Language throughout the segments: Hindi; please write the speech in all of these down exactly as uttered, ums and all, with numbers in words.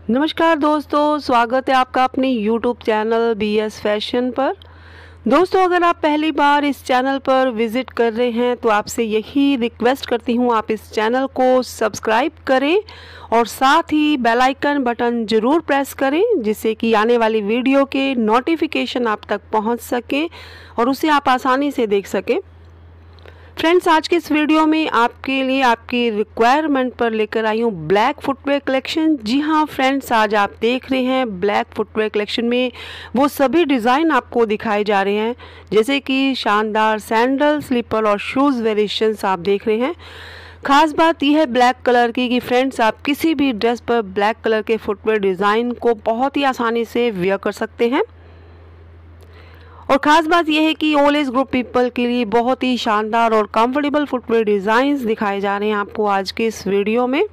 नमस्कार दोस्तों, स्वागत है आपका अपने YouTube channel B S fashion पर। दोस्तों, अगर आप पहली बार इस चैनल पर विज़िट कर रहे हैं तो आपसे यही रिक्वेस्ट करती हूँ, आप इस चैनल को सब्सक्राइब करें और साथ ही बेल आइकन बटन ज़रूर प्रेस करें, जिससे कि आने वाली वीडियो के नोटिफिकेशन आप तक पहुँच सकें और उसे आप आसानी से देख सकें। फ्रेंड्स, आज के इस वीडियो में आपके लिए आपकी रिक्वायरमेंट पर लेकर आई हूँ ब्लैक फुटवेयर कलेक्शन। जी हाँ फ्रेंड्स, आज आप देख रहे हैं ब्लैक फुटवेयर कलेक्शन में वो सभी डिज़ाइन आपको दिखाए जा रहे हैं, जैसे कि शानदार सैंडल, स्लीपर और शूज़ वेरिएशंस आप देख रहे हैं। ख़ास बात यह है ब्लैक कलर की कि फ्रेंड्स आप किसी भी ड्रेस पर ब्लैक कलर के फुटवेयर डिज़ाइन को बहुत ही आसानी से वेयर कर सकते हैं। और ख़ास बात यह है कि ऑल एज ग्रुप पीपल के लिए बहुत ही शानदार और कंफर्टेबल फुटवेयर डिज़ाइंस दिखाए जा रहे हैं आपको आज के इस वीडियो में।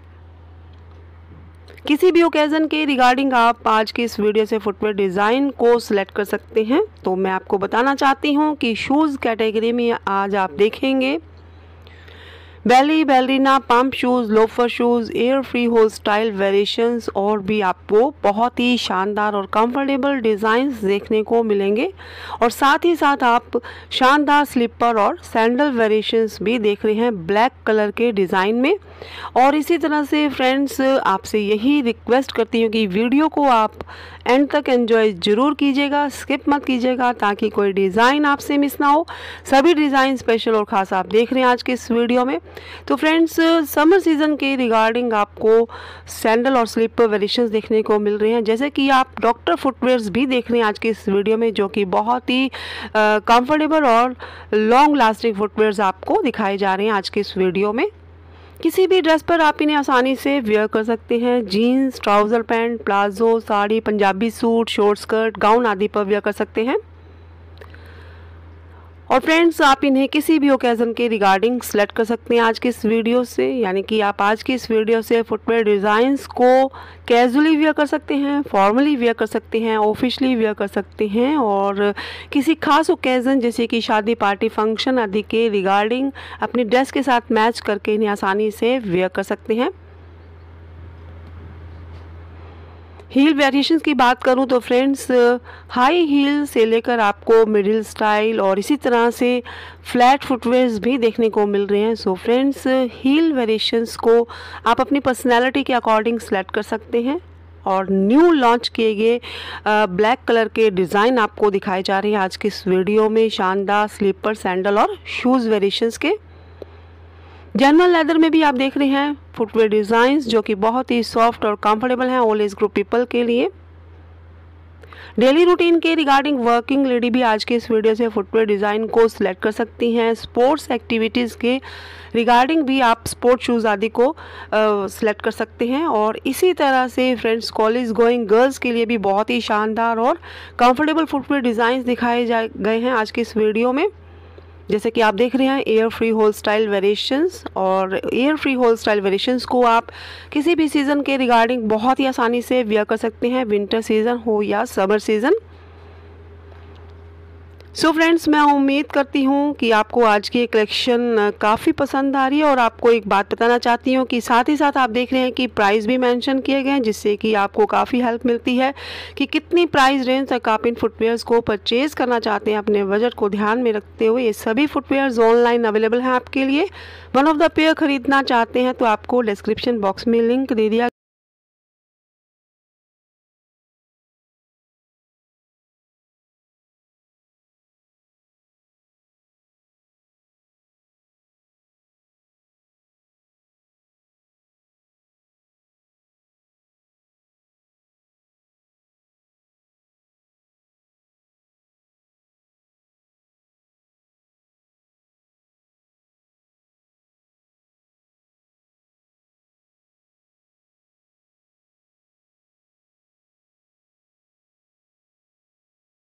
किसी भी ओकेज़न के रिगार्डिंग आप आज के इस वीडियो से फुटवेयर डिज़ाइन को सिलेक्ट कर सकते हैं। तो मैं आपको बताना चाहती हूं कि शूज़ कैटेगरी में आज आप देखेंगे belly, ballerina, pump shoes, loafer shoes, air free hole style variations और भी आपको बहुत ही शानदार और कंफर्टेबल डिज़ाइंस देखने को मिलेंगे। और साथ ही साथ आप शानदार स्लीपर और सैंडल वेरिएशंस भी देख रहे हैं ब्लैक कलर के डिज़ाइन में। और इसी तरह से फ्रेंड्स, आपसे यही रिक्वेस्ट करती हूँ कि वीडियो को आप एंड तक एंजॉय ज़रूर कीजिएगा, स्किप मत कीजिएगा, ताकि कोई डिज़ाइन आपसे मिस ना हो। सभी डिज़ाइन स्पेशल और ख़ास आप देख रहे हैं आज के इस वीडियो में। तो फ्रेंड्स, समर सीज़न के रिगार्डिंग आपको सैंडल और स्लीपर वेरिएशंस देखने को मिल रहे हैं, जैसे कि आप डॉक्टर फुटवेयर्स भी देख रहे हैं आज के इस वीडियो में, जो कि बहुत ही कंफर्टेबल और लॉन्ग लास्टिंग फुटवेयर्स आपको दिखाए जा रहे हैं आज के इस वीडियो में। किसी भी ड्रेस पर आप इन्हें आसानी से वेयर कर सकते हैं। Jeans, trouser pant, palazzo, sari, Punjabi suit, short skirt, gown आदि पर वेयर कर सकते हैं। और फ्रेंड्स, आप इन्हें किसी भी ओकेज़न के रिगार्डिंग सेलेक्ट कर सकते हैं आज के इस वीडियो से, यानी कि आप आज की इस वीडियो से फुटवेयर डिज़ाइंस को कैजुअली वेयर कर सकते हैं, फॉर्मली वेयर कर सकते हैं, ऑफिशियली वेयर कर सकते हैं और किसी खास ओकेज़न जैसे कि शादी, पार्टी, फंक्शन आदि के रिगार्डिंग अपनी ड्रेस के साथ मैच करके इन्हें आसानी से वेयर कर सकते हैं। हील वेरिएशंस की बात करूं तो फ्रेंड्स, हाई हील से लेकर आपको मिडिल स्टाइल और इसी तरह से फ्लैट फुटवेयर्स भी देखने को मिल रहे हैं। सो फ्रेंड्स, हील वेरिएशंस को आप अपनी पर्सनैलिटी के अकॉर्डिंग सेलेक्ट कर सकते हैं। और न्यू लॉन्च किए गए ब्लैक कलर के डिज़ाइन आपको दिखाए जा रहे हैं आज के इस वीडियो में, शानदार स्लीपर, सैंडल और शूज़ वेरिएशंस के। जनरल लेदर में भी आप देख रहे हैं फुटवेयर डिज़ाइंस जो कि बहुत ही सॉफ्ट और कंफर्टेबल हैं ऑल एज ग्रुप पीपल के लिए। डेली रूटीन के रिगार्डिंग वर्किंग लेडी भी आज के इस वीडियो से फुटवेयर डिज़ाइन को सिलेक्ट कर सकती हैं। स्पोर्ट्स एक्टिविटीज़ के रिगार्डिंग भी आप स्पोर्ट शूज़ आदि को सिलेक्ट कर सकते हैं। और इसी तरह से फ्रेंड्स, कॉलेज गोइंग गर्ल्स के लिए भी बहुत ही शानदार और कंफर्टेबल फुटवेयर डिज़ाइंस दिखाए जा गए हैं आज के इस वीडियो में, जैसे कि आप देख रहे हैं air free hole style variations. और air free hole style variations को आप किसी भी सीज़न के रिगार्डिंग बहुत ही आसानी से वेयर कर सकते हैं, विंटर सीज़न हो या समर सीज़न। सो फ्रेंड्स, मैं उम्मीद करती हूँ कि आपको आज की कलेक्शन काफ़ी पसंद आ रही है। और आपको एक बात बताना चाहती हूँ कि साथ ही साथ आप देख रहे हैं कि प्राइस भी मेंशन किए गए हैं, जिससे कि आपको काफ़ी हेल्प मिलती है कि कितनी प्राइस रेंज तक आप इन फुटवेयर्स को परचेज़ करना चाहते हैं। अपने बजट को ध्यान में रखते हुए ये सभी फुटवेयर्स ऑनलाइन अवेलेबल हैं आपके लिए। वन ऑफ द पेयर खरीदना चाहते हैं तो आपको डिस्क्रिप्शन बॉक्स में लिंक दे दिया